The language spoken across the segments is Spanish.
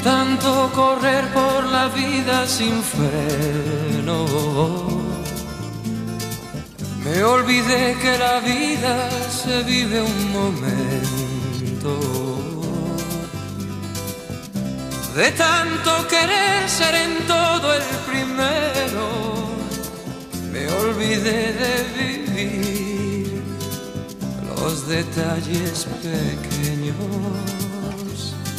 tanto correr por la vida sin freno, me olvidé que la vida se vive un momento. De tanto querer ser en todo el primero, me olvidé de vivir los detalles pequeños.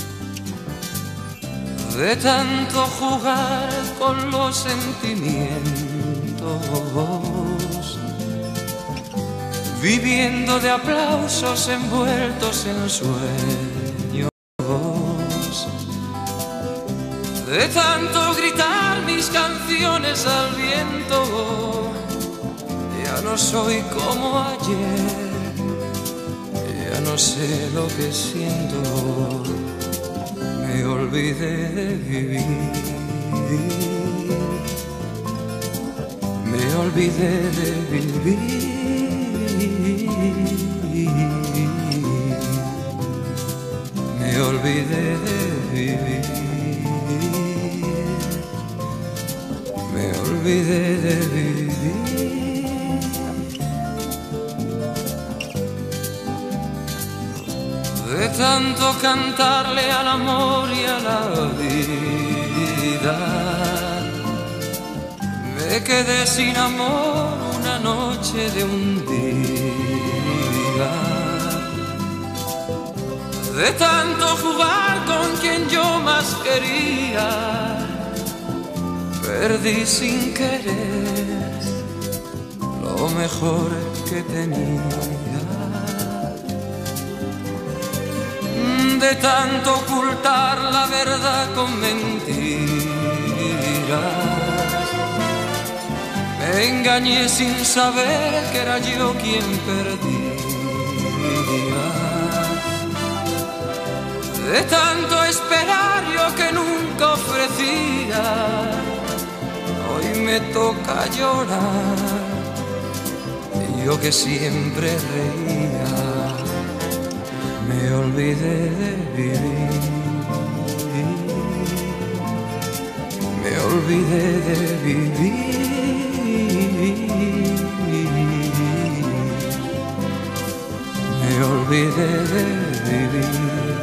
De tanto jugar con los sentimientos, viviendo de aplausos envueltos en sueños. De tanto gritar mis canciones al viento, ya no soy como ayer, ya no sé lo que siento. Me olvidé de vivir, me olvidé de vivir, me olvidé de vivir, me olvidé de vivir. De tanto cantarle al amor y a la vida, me quedé sin amor una noche de un día. De tanto jugar con quien yo más quería, perdí sin querer lo mejor que tenía. De tanto ocultar la verdad con mentiras, me engañé sin saber que era yo quien perdía. De tanto esperar yo que nunca ofrecía, hoy me toca llorar, yo que siempre reía. Me olvidé de vivir, me olvidé de vivir, me olvidé de vivir,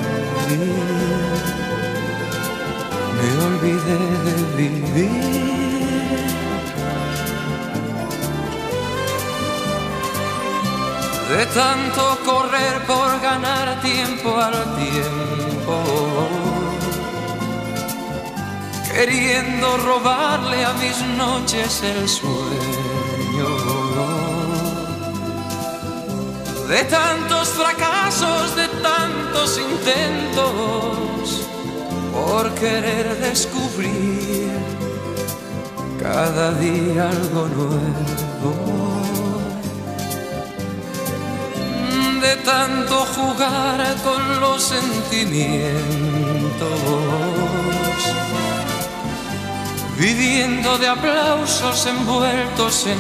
me olvidé de vivir. De tanto correr por ganar tiempo al tiempo, queriendo robarle a mis noches el sueño. De tantos fracasos, de tantos intentos, por querer descubrir cada día algo nuevo. De tanto jugar con los sentimientos, viviendo de aplausos envueltos en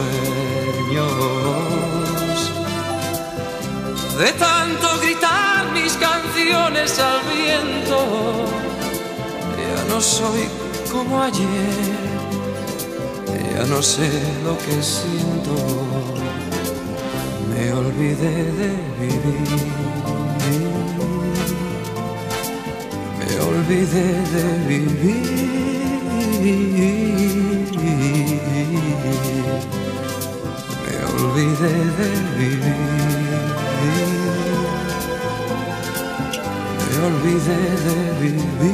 sueños. De tanto gritar mis canciones al viento, ya no soy como ayer, ya no sé lo que siento. Me olvidé de vivir, me olvidé de vivir, me olvidé de vivir, me olvidé de vivir.